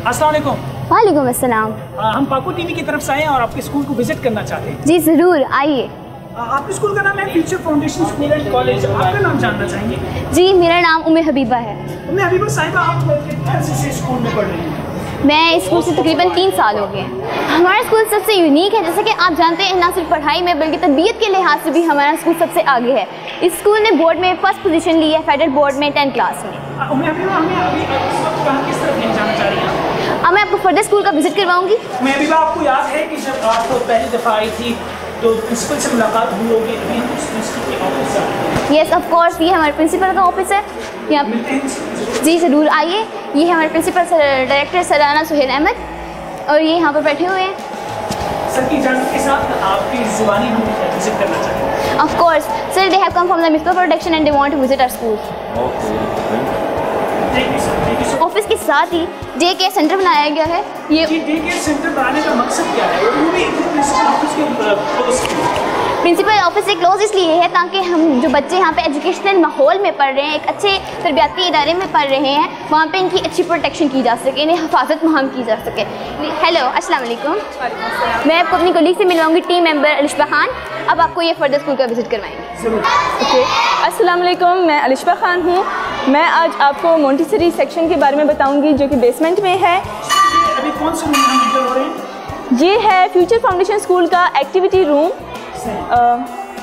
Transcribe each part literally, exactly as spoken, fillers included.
अस्सलाम वालेकुम। वालेकुम अस्सलाम। हम पाको टीवी की तरफ से आए हैं और आपके स्कूल को विजिट करना चाहते हैं। जी ज़रूर, आइए। आपके स्कूल का नाम है future foundation school and college, आपका नाम जानना चाहेंगे? जी, मेरा नाम उम्मे हबीबा है। उम्मे हबीबा साहिबा, आप कितने अर्से से स्कूल में पढ़ रही हैं? मैं स्कूल से तकरीबन तीन साल हो गए। हमारा स्कूल सबसे यूनिक है, जैसे कि आप जानते हैं, ना सिर्फ पढ़ाई में बल्कि तरबियत के लिहाज से भी हमारा स्कूल सबसे आगे है। इस स्कूल ने बोर्ड में फर्स्ट पोजीशन ली है, फेडरल बोर्ड में टेंथ क्लास में। उम्मे हबीबा, हमें अभी इस वक्त कहाँ किस तरफ लेके जाना चाह रही हैं? अब मैं आपको फर्दर स्कूल का विजिट करवाऊंगी। उम्मे हबीबा, आपको याद है कि जब आप पहली दफ़ा आई थी तो प्रिंसिपल से मुलाकात हुई होगी, अभी हम उस प्रिंसिपल के ऑफिस से। यस ऑफ कोर्स, ये हमारे प्रिंसिपल का ऑफिस है यहाँ पे। जी ज़रूर, आइए। ये हमारे principal director sir Rana Sohail Ahmed, और ये यहाँ पर बैठे हुए हैं। सर की इजाज़त के साथ आपकी ज़ुबानी हम विजिट करना चाहते हैं। Of course sir, they have come from the mister protection and they want to visit our school. Office के साथ ही डे केयर सेंटर बनाया गया है। ये डे केयर सेंटर बनाने का मकसद क्या है? वो भी प्रिंसिपल ऑफिस के प्रिंसिपल ऑफिस से क्लोज इसलिए है ताकि हम जो बच्चे यहाँ पे एजुकेशनल माहौल में पढ़ रहे हैं, एक अच्छे तरबियाती इदारे में पढ़ रहे हैं, वहाँ पे इनकी अच्छी प्रोटेक्शन की जा सके, इन्हें हिफाजत मुहम की जा सके। हेलो, अस्सलाम वालेकुम। मैं आपको अपनी कोलीग से मिलवाऊंगी, टीम मेंबर अलिशा खान। अब आपको ये फर्दर स्कूल का विजिट करवाएंगे। ओके, अस्सलाम वालेकुम, मैं अलिशा खान हूँ। मैं आज आपको मोंटेसरी सेक्शन के बारे में बताऊँगी जो कि बेसमेंट में है। अभी कौन से रूम में एंटर हो रहे हैं? ये है फ्यूचर फाउंडेशन स्कूल का एक्टिविटी रूम। Uh,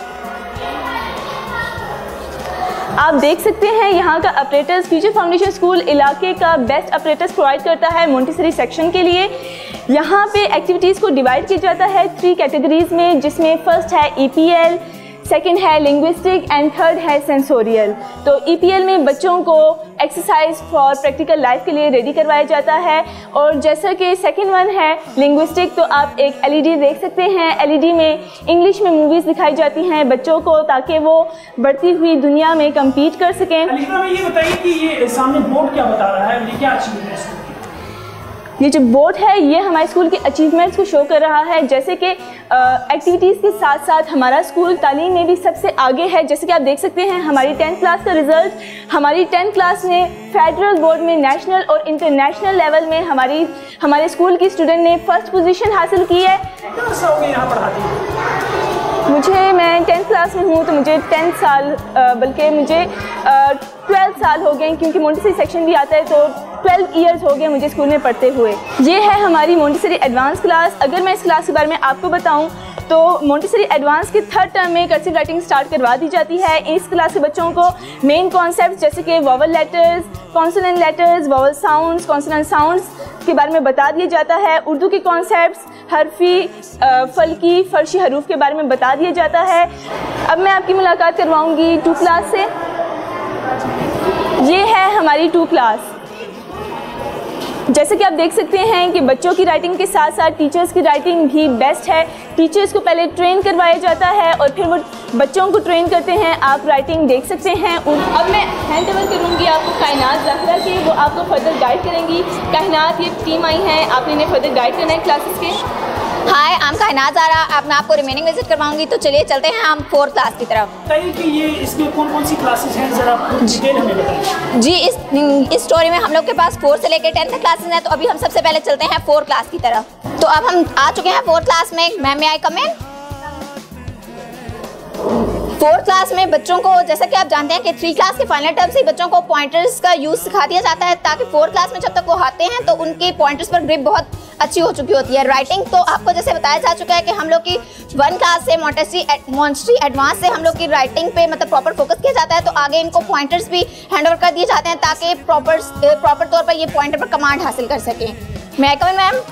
आप देख सकते हैं यहाँ का ऑपरेटर्स, फ्यूचर फाउंडेशन स्कूल इलाके का बेस्ट ऑपरेटर्स प्रोवाइड करता है मोंटेसरी सेक्शन के लिए। यहाँ पे एक्टिविटीज़ को डिवाइड किया जाता है थ्री कैटेगरीज में, जिसमें फर्स्ट है ई पी एल, सेकेंड है लिंग्विस्टिक एंड थर्ड है सेंसोरियल। तो ई पी एल में बच्चों को एक्सरसाइज फॉर प्रैक्टिकल लाइफ के लिए रेडी करवाया जाता है। और जैसा कि सेकेंड वन है लिंग्विस्टिक, तो आप एक एल ई डी देख सकते हैं। एल ई डी में इंग्लिश में मूवीज़ दिखाई जाती हैं बच्चों को, ताकि वो बढ़ती हुई दुनिया में कम्पीट कर सकें। अलीफा, ये बताइए कि ये सामने बोर्ड क्या बता रहा है, ये क्या अचीवमेंट है? ये जो बोर्ड है ये हमारे स्कूल के अचीवमेंट्स को शो कर रहा है, जैसे कि एक्टिविटीज़ के साथ साथ हमारा स्कूल तालीम में भी सबसे आगे है। जैसे कि आप देख सकते हैं हमारी टेंथ क्लास का रिज़ल्ट, हमारी टेंथ क्लास ने फेडरल बोर्ड में नेशनल और इंटरनेशनल लेवल में हमारी हमारे स्कूल की स्टूडेंट ने फर्स्ट पोजीशन हासिल की है। यहाँ पढ़ाती है? मुझे मैं टेंथ क्लास में हूँ, तो मुझे टेंथ साल बल्कि मुझे ट्वेल्व साल हो गए, क्योंकि मोंटेसरी सेक्शन भी आता है, तो ट्वेल्व इयर्स हो गए मुझे स्कूल में पढ़ते हुए। ये है हमारी मोंटेसरी एडवांस क्लास। अगर मैं इस क्लास के बारे में आपको बताऊं तो मोंटेसरी एडवांस के थर्ड टर्म में कर्सिव राइटिंग स्टार्ट करवा दी जाती है। इस क्लास के बच्चों को मेन कॉन्सेप्ट जैसे कि vowel letters, consonant letters, vowel sounds, consonant sounds के बारे में बता दिया जाता है। उर्दू के कॉन्सेप्ट्स, हरफी, फलकी, फर्शी हरूफ के बारे में बता दिया जाता है। अब मैं आपकी मुलाकात करवाऊँगी टू क्लास से। ये है हमारी टू क्लास। जैसे कि आप देख सकते हैं कि बच्चों की राइटिंग के साथ साथ टीचर्स की राइटिंग भी बेस्ट है। टीचर्स को पहले ट्रेन करवाया जाता है और फिर वो बच्चों को ट्रेन करते हैं। आप राइटिंग देख सकते हैं। अब मैं हैंड ओवर करूँगी आपको कायनात ज़ाहिरा की, वो आपको फर्दर गाइड करेंगी। कायनात, ये टीम आई है, आपने इन्हें फर्दर गाइड करना है क्लासेस के। हाय, आई एम कायनात ज़ाहिरा। अब मैं आपको रिमेनिंग विजिट करवाऊंगी, तो चलिए चलते हैं हम फोर्थ क्लास की तरफ। बताइए कि ये इसमें कौन कौन सी क्लासेस हैं, ज़रा डिटेल हमें बताइए। जी, इस इस स्टोरी में हम लोग के पास फोर्थ से लेकर टेंथ क्लासेस हैं, तो अभी हम सबसे पहले चलते हैं फोर्थ क्लास की तरफ। तो अब हम आ चुके हैं फोर्थ क्लास में। Ma'am, may I come in? Fourth class में बच्चों को, जैसा कि आप जानते हैं कि थ्री क्लास के फाइनल टर्म से बच्चों को पॉइंटर्स का यूज़ सिखा दिया जाता है, ताकि फोर्थ क्लास में जब तक वो आते हैं तो उनके पॉइंटर्स पर ग्रिप बहुत अच्छी हो चुकी होती है। राइटिंग तो आपको जैसे बताया जा चुका है कि हम लोग की वन क्लास से मोंटेसरी मोंटेसरी एडवांस से हम लोग की राइटिंग पे मतलब प्रॉपर फोकस किया जाता है, तो आगे इनको पॉइंटर्स भी हैंड ओवर कर दिए जाते हैं ताकि प्रॉपर प्रॉपर तौर पर ये पॉइंटर पर कमांड हासिल कर सकें। मैं कम मैम,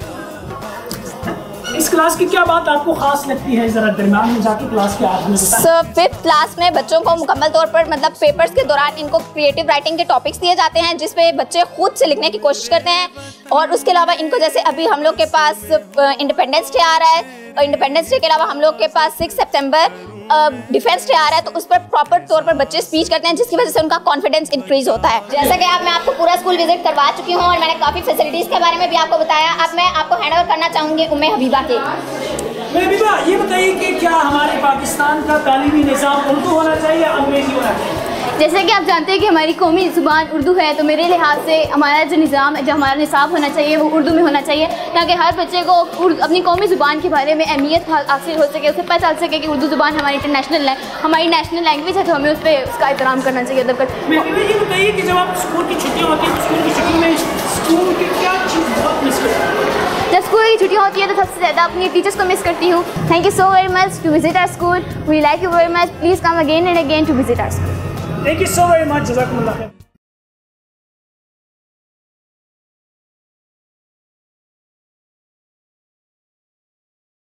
इस क्लास की क्या बात आपको खास लगती है, जरा दरमियान में जाके क्लास के आखिर में बताएं। सर, फिफ्थ क्लास में बच्चों को मुकम्मल तौर पर मतलब पेपर्स के दौरान इनको क्रिएटिव राइटिंग के टॉपिक्स दिए जाते हैं, जिसपे बच्चे खुद से लिखने की कोशिश करते हैं। और उसके अलावा इनको, जैसे अभी हम लोग के पास इंडिपेंडेंस डे आ रहा है, और इंडिपेंडेंस डे के अलावा हम लोग के पास सिक्स सितंबर डिफेंस डे आ रहा है, तो उस पर प्रॉपर तौर पर बच्चे स्पीच करते हैं, जिसकी वजह से उनका कॉन्फिडेंस इंक्रीज होता है। जैसा कि आप मैं आपको पूरा स्कूल विजिट करवा चुकी हूँ और मैंने काफ़ी फैसिलिटीज़ के बारे में भी आपको बताया। अब मैं आपको हैंड ओवर करना चाहूँगी उम्मे हबीबा के। हबीबा, ये बताइए कि क्या हमारे पाकिस्तान का तालीमी निज़ाम उर्दू होना चाहिए या अंग्रेजी होना चाहिए? जैसे कि आप जानते हैं कि हमारी कौमी ज़ुबान उर्दू है, तो मेरे लिहाज से हमारा जो निज़ाम जो हमारा निसाब होना चाहिए वो उर्दू में होना चाहिए, ताकि हर बच्चे को अपनी कौमी ज़ुबान के बारे में अहमियत हासिल हो सके, उसे पता चल सके कि उर्दू ज़ुबान हमारी इंटरनेशनल हमारी नेशनल लैंग्वेज है, तो हमें उस पर उसका एहतराम करना चाहिए। अदब कर ये बताइए कि जब आप स्कूल की छुट्टियाँ होती हैं, स्कूल की छुट्टियों में स्कूल की क्या चीज़ बहुत मिस करते हैं? जब स्कूल की छुट्टियाँ होती है तो सबसे ज़्यादा अपनी टीचर्स को मिस करती हूँ। Thank you so very much to visit our school, we like you very much, please come again and again to visit our school. Thank you so very much. Jazakumullah khair.